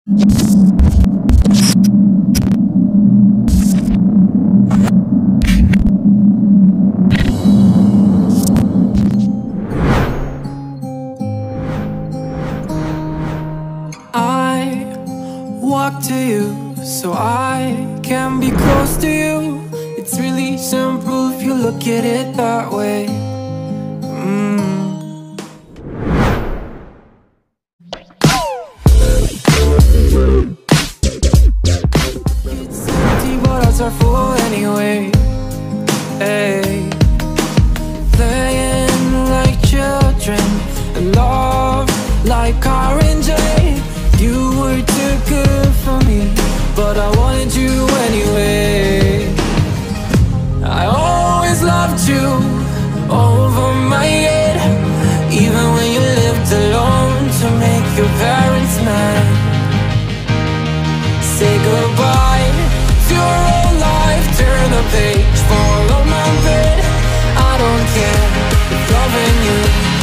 Walk to you so I can be close to you. It's really simple if you look at it that way. It's empty but hearts are full anyway. Hey. Playing like children and love like orange. You were too good for me, but I wanted you anyway. I always loved you over my head, even when you lived alone to make your parents mad. Say goodbye to your old life, turn the page, follow my bed. I don't care if loving you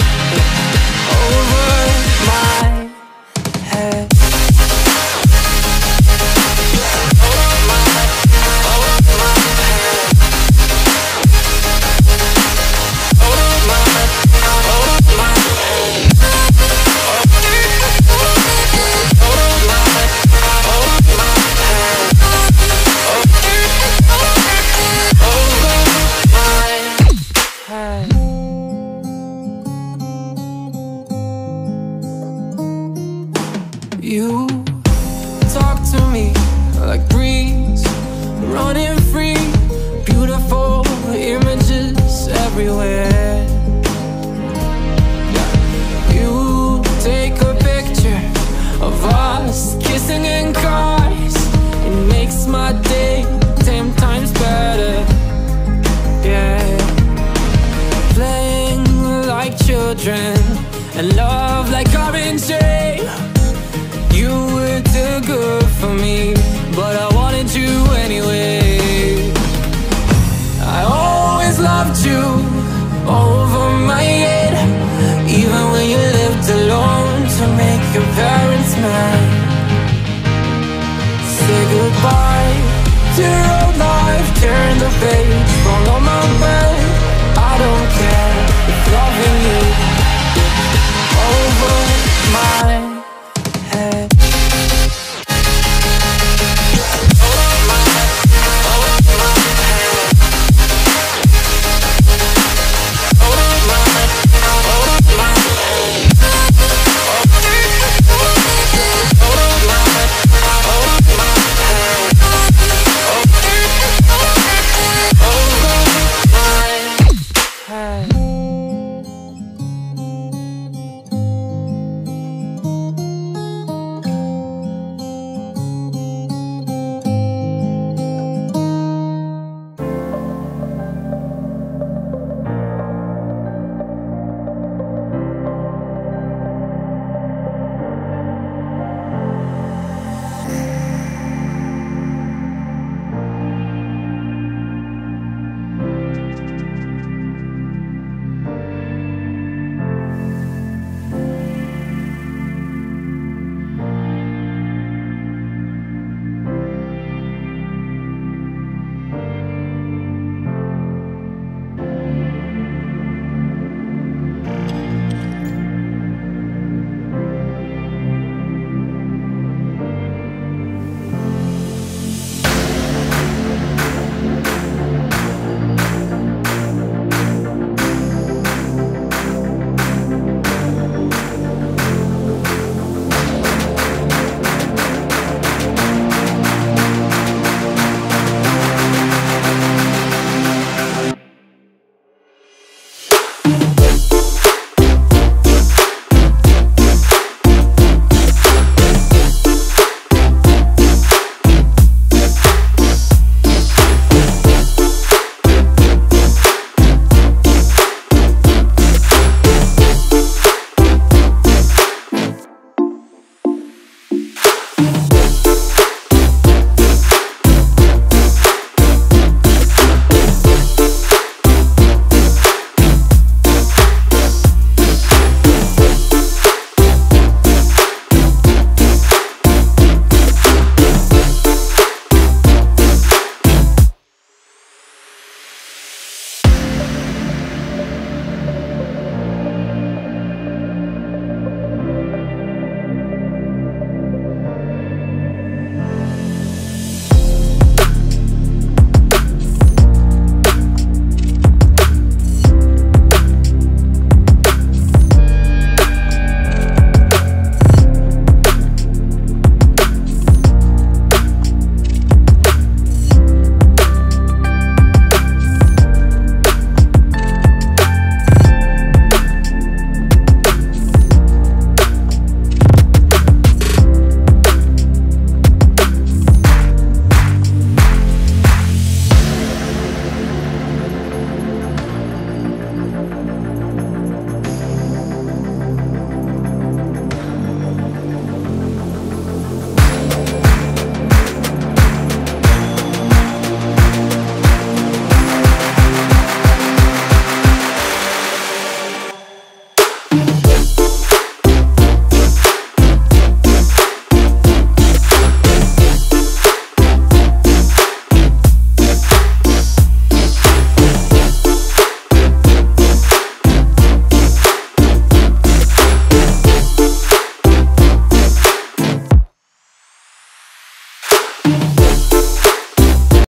over my head. You talk to me like breeze, running free, beautiful images everywhere.